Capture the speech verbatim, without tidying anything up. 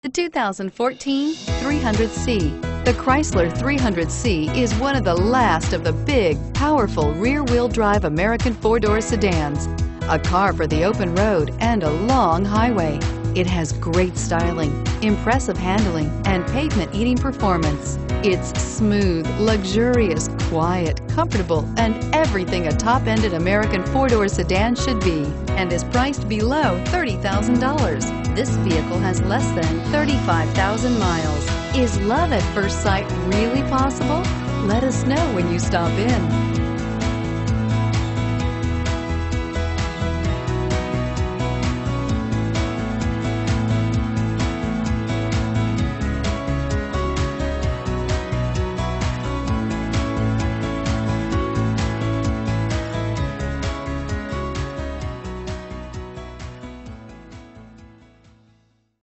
The two thousand fourteen three hundred C. The Chrysler three hundred C is one of the last of the big, powerful rear-wheel drive American four-door sedans. A car for the open road and a long highway. It has great styling, impressive handling, and pavement-eating performance. It's smooth, luxurious, quiet, comfortable, and everything a top-ended American four-door sedan should be, and is priced below thirty thousand dollars. This vehicle has less than thirty-five thousand miles. Is love at first sight really possible? Let us know when you stop in.